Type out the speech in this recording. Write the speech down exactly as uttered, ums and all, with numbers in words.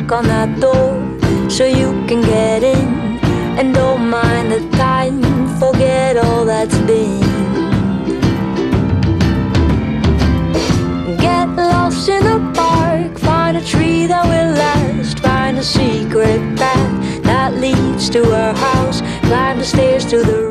knock on that door so you can get in. And don't mind the time, forget all that's been. Get lost in the park, find a tree that will last, find a secret path that leads to our house, climb the stairs to the